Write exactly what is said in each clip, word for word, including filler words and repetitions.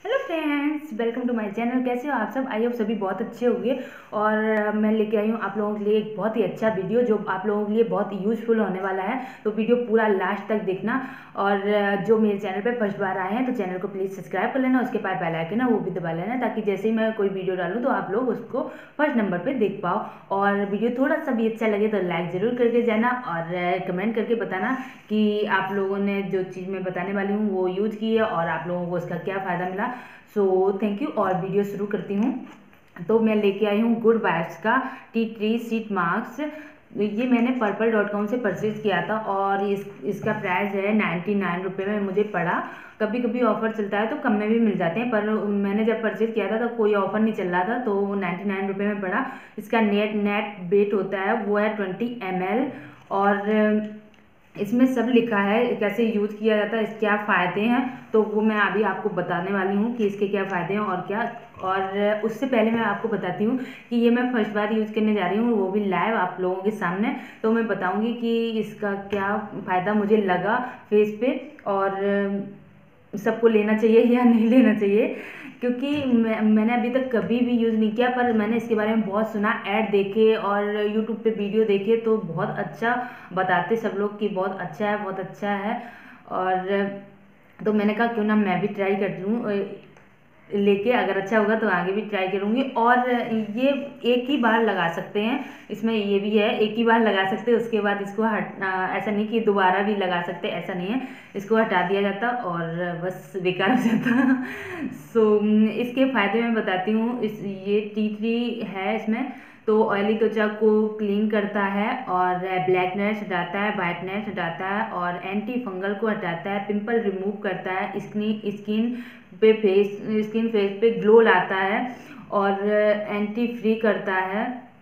Hello friends, welcome to my channel. कैसे हो आप सब? आई होप सभी बहुत अच्छे होंगे। और मैं लेके आई हूँ आप लोगों के लिए एक बहुत ही अच्छा वीडियो जो आप लोगों के लिए बहुत यूज़फुल होने वाला है। तो वीडियो पूरा लास्ट तक देखना। और जो मेरे चैनल पे फर्स्ट बार आए हैं तो चैनल को प्लीज़ सब्सक्राइब कर लेना, उसके पास बेल आइकन है वो भी दबा लेना, ताकि जैसे ही मैं कोई वीडियो डालूँ तो आप लोग उसको फर्स्ट नंबर पर देख पाओ। और वीडियो थोड़ा सा भी अच्छा लगे तो लाइक ज़रूर करके जाना और कमेंट करके बताना कि आप लोगों ने जो चीज़ मैं बताने वाली हूँ वो यूज़ की है और आप लोगों को उसका क्या फ़ायदा मिला। So thank you. और वीडियो शुरू करती हूँ। तो मैं लेके आई हूँ गुड वाइब्स का टी ट्री शीट मास्क। ये मैंने पर्पल डॉट कॉम से परचेज़ किया था और इस इसका प्राइस है नाइन्टी नाइन रुपये में मुझे पड़ा। कभी कभी ऑफ़र चलता है तो कम में भी मिल जाते हैं, पर मैंने जब परचेज़ किया था तो कोई ऑफ़र नहीं चल रहा था तो वो नाइन्टी नाइन रुपये में पड़ा। इसका नेट नेट वेट होता है वो है ट्वेंटी एम एल और इसमें सब लिखा है कैसे यूज़ किया जाता है, इसके क्या फ़ायदे हैं। तो वो मैं अभी आपको बताने वाली हूँ कि इसके क्या फ़ायदे हैं और क्या। और उससे पहले मैं आपको बताती हूँ कि ये मैं फर्स्ट बार यूज़ करने जा रही हूँ, वो भी लाइव आप लोगों के सामने। तो मैं बताऊँगी कि इसका क्या फ़ायदा मुझे लगा फेस पे और सबको लेना चाहिए या नहीं लेना चाहिए, क्योंकि मैं मैंने अभी तक कभी भी यूज़ नहीं किया, पर मैंने इसके बारे में बहुत सुना, ऐड देखे और यूट्यूब पे वीडियो देखे तो बहुत अच्छा बताते सब लोग कि बहुत अच्छा है बहुत अच्छा है। और तो मैंने कहा क्यों ना मैं भी ट्राई कर दूँ लेके, अगर अच्छा होगा तो आगे भी ट्राई करूँगी। और ये एक ही बार लगा सकते हैं, इसमें ये भी है एक ही बार लगा सकते हैं, उसके बाद इसको हट ऐसा नहीं कि दोबारा भी लगा सकते, ऐसा नहीं है। इसको हटा दिया जाता और बस बेकार हो जाता। सो इसके फ़ायदे मैं बताती हूँ। इस ये टी ट्री है इसमें, तो ऑयली त्वचा को क्लीन करता है और ब्लैकनेस हटाता है, वाइटनेस हटाता है और एंटी फंगल को हटाता है, पिंपल रिमूव करता है, स्किन स्किन पे फेस स्किन फेस पे ग्लो लाता है और एंटी फ्री करता है।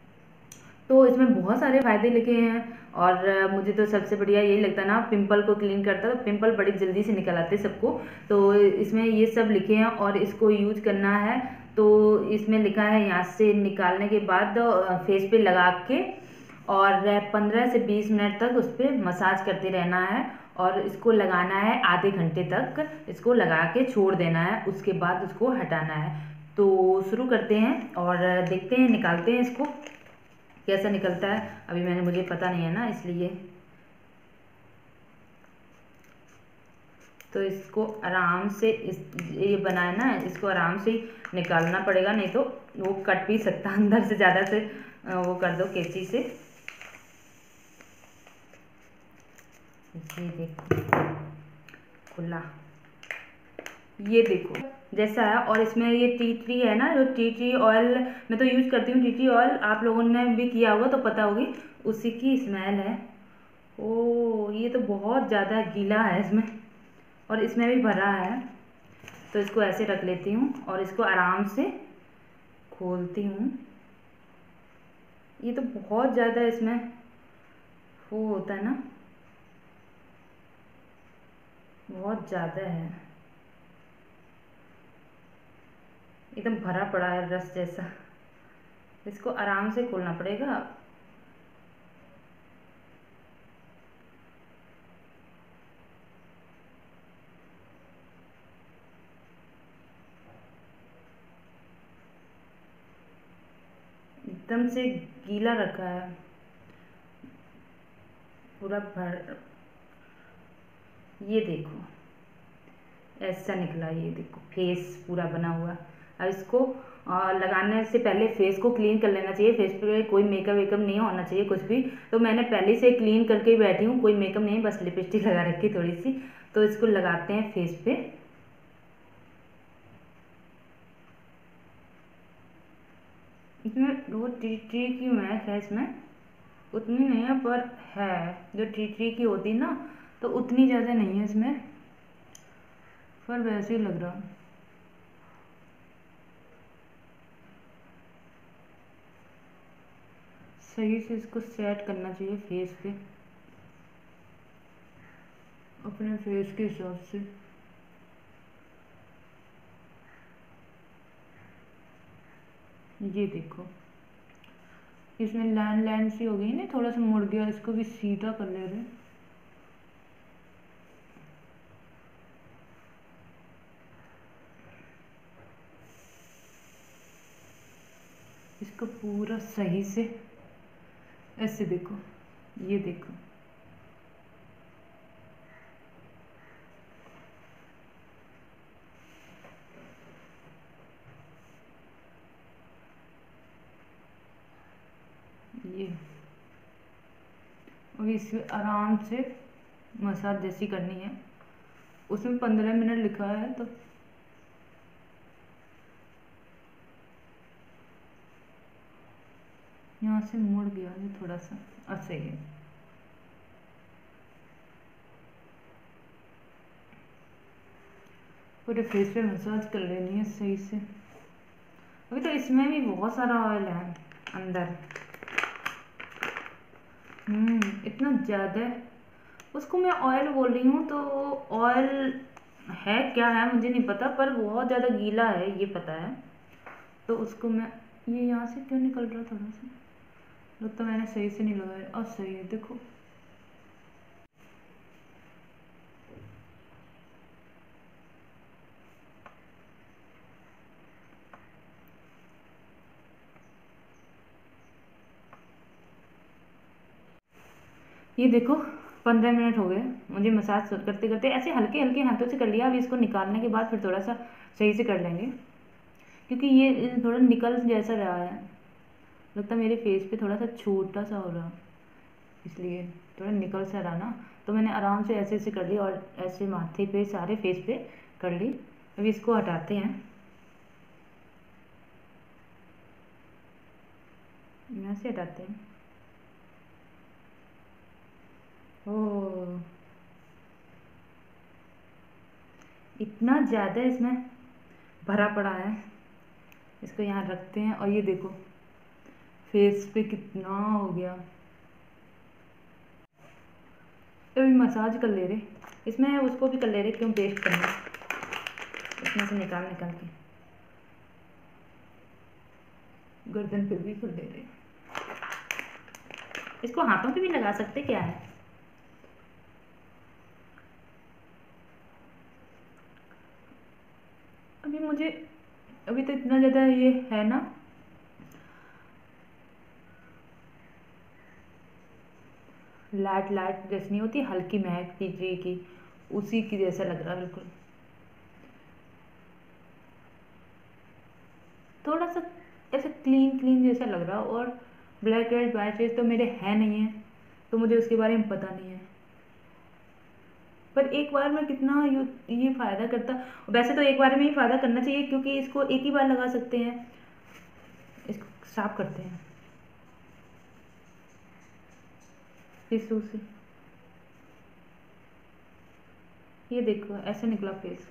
तो इसमें बहुत सारे फ़ायदे लिखे हैं और मुझे तो सबसे बढ़िया यही लगता है ना, पिंपल को क्लीन करता है तो पिंपल बड़ी जल्दी से निकल आते हैं सबको। तो इसमें ये सब लिखे हैं और इसको यूज करना है। तो इसमें लिखा है यहाँ से निकालने के बाद फेस पे लगा के और पंद्रह से बीस मिनट तक उस पर मसाज करते रहना है और इसको लगाना है आधे घंटे तक, इसको लगा के छोड़ देना है, उसके बाद उसको हटाना है। तो शुरू करते हैं और देखते हैं, निकालते हैं इसको कैसा निकलता है। अभी मैंने मुझे पता नहीं है ना, इसलिए तो इसको आराम से इस ये बनाए ना, इसको आराम से निकालना पड़ेगा, नहीं तो वो कट भी सकता है अंदर से, ज़्यादा से वो कर दो कैंची से। ये देखो खुला, ये देखो जैसा है। और इसमें ये टी ट्री है ना, जो टी ट्री ऑयल मैं तो यूज़ करती हूँ, टी ट्री ऑयल आप लोगों ने भी किया होगा तो पता होगी, उसी की स्मेल है। ओ ये तो बहुत ज़्यादा गीला है इसमें और इसमें भी भरा है। तो इसको ऐसे रख लेती हूँ और इसको आराम से खोलती हूँ। ये तो बहुत ज़्यादा इसमें वो होता है ना, बहुत ज़्यादा है, एकदम भरा पड़ा है रस जैसा। इसको आराम से खोलना पड़ेगा। एकदम से गीला रखा है पूरा भर। ये देखो ऐसा निकला, ये देखो फेस पूरा बना हुआ। अब इसको आ, लगाने से पहले फेस को क्लीन कर लेना चाहिए। फेस पे कोई मेकअप वेकअप नहीं होना चाहिए कुछ भी। तो मैंने पहले से क्लीन करके ही बैठी हूँ, कोई मेकअप नहीं, बस लिपस्टिक लगा रखी थोड़ी सी। तो इसको लगाते हैं फेस पे। इसमें वो टी ट्री की महक है, इसमें उतनी नहीं है पर है, जो टी ट्री की होती ना तो उतनी ज़्यादा नहीं है इसमें, पर वैसे ही लग रहा। सही से इसको सेट करना चाहिए फेस पे, अपने फेस के हिसाब से। ये देखो इसमें लाइन लाइन सी हो गई ना, थोड़ा सा मुड़ गया, इसको भी सीधा कर ले रहे। इसको पूरा सही से ऐसे देखो, ये देखो, ये और इसमें आराम से मसाज जैसी करनी है। उसमें पंद्रह मिनट लिखा है, तो यहाँ से मुड़ गया ये थोड़ा सा, अब सही है। पूरे फेस पे मसाज कर लेनी है सही से। अभी तो इसमें भी बहुत सारा ऑयल है अंदर, हम्म इतना ज़्यादा। उसको मैं ऑयल बोल रही हूँ, तो ऑयल है क्या है मुझे नहीं पता, पर बहुत ज़्यादा गीला है ये पता है। तो उसको मैं, ये यहाँ से क्यों निकल रहा थोड़ा सा, लगता मैंने सही से नहीं लगाया। अब सही है, देखो ये देखो पंद्रह मिनट हो गए मुझे मसाज करते करते। ऐसे हल्के हल्के हाथों से कर लिया। अभी इसको निकालने के बाद फिर थोड़ा सा सही से कर लेंगे, क्योंकि ये थोड़ा निकल जैसा रहा है, लगता मेरे फेस पे थोड़ा सा छोटा सा हो रहा, इसलिए थोड़ा निकल सा रहा ना। तो मैंने आराम से ऐसे ऐसे कर लिया और ऐसे माथे पे सारे फेस पे कर ली। अभी इसको हटाते हैं, यहाँ से हटाते हैं। ओह इतना ज़्यादा इसमें भरा पड़ा है, इसको यहाँ रखते हैं। और ये देखो फेस पे कितना हो गया। अभी मसाज कर ले रहे, इसमें उसको भी कर ले रहे, क्यों वेस्ट करना, इसमें से निकाल निकाल के गर्दन पे भी कर ले रहे। इसको हाथों पे भी लगा सकते, क्या है। अभी मुझे अभी तो इतना ज़्यादा ये है ना, लाइट लाइट जैसी नहीं होती, हल्की महक चीज़ी की, उसी की जैसा लग रहा है बिल्कुल। थोड़ा सा ऐसे क्लीन क्लीन जैसा लग रहा, और ब्लैक हेड्स वाइट हेड्स तो मेरे है नहीं है, तो मुझे उसके बारे में पता नहीं है। पर एक बार में कितना ये फ़ायदा करता, वैसे तो एक बार में ही फ़ायदा करना चाहिए, क्योंकि इसको एक ही बार लगा सकते हैं। इसको साफ करते हैं टिश्यू से। ये देखो ऐसे निकला फेस,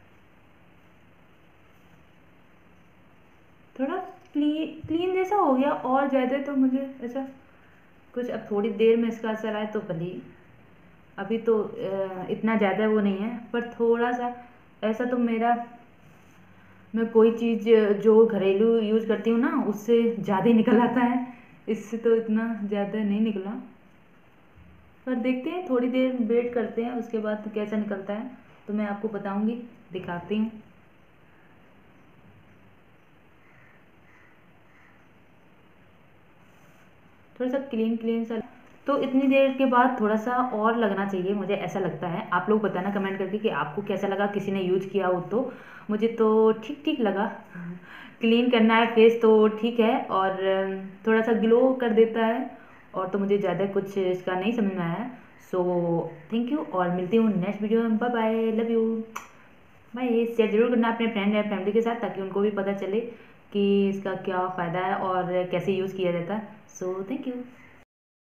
थोड़ा क्लीन क्लीन जैसा हो गया। और ज़्यादा तो मुझे ऐसा कुछ, अब थोड़ी देर में इसका असर आए तो भले, अभी तो इतना ज़्यादा वो नहीं है, पर थोड़ा सा ऐसा तो मेरा, मैं कोई चीज़ जो घरेलू यूज़ करती हूँ ना, उससे ज़्यादा ही निकल आता है, इससे तो इतना ज़्यादा नहीं निकला। पर देखते हैं, थोड़ी देर वेट करते हैं, उसके बाद तो कैसा निकलता है तो मैं आपको बताऊंगी, दिखाती हूँ। थोड़ा सा क्लीन क्लीन सा, तो इतनी देर के बाद थोड़ा सा और लगना चाहिए, मुझे ऐसा लगता है। आप लोग बताना कमेंट करके कि आपको कैसा लगा, किसी ने यूज किया हो तो। मुझे तो ठीक ठीक लगा। क्लीन करना है फेस तो ठीक है, और थोड़ा सा ग्लो कर देता है, और तो मुझे ज़्यादा कुछ इसका नहीं समझ में आया। सो थैंक यू, और मिलती हूँ नेक्स्ट वीडियो में। Bye bye, love you, bye. Share जरूर करना अपने फ्रेंड या फैमिली के साथ, ताकि उनको भी पता चले कि इसका क्या फ़ायदा है और कैसे यूज़ किया जाता है। So thank you.